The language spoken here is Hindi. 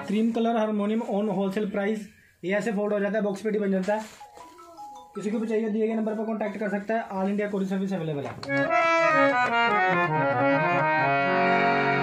Cream colour harmonium on wholesale price. ये ऐसे फोल्ड हो जाता है, बॉक्स पेटी बन जाता है। किसी को भी चाहिए दिए गए नंबर पर कांटेक्ट कर सकता है। All India courier service available है।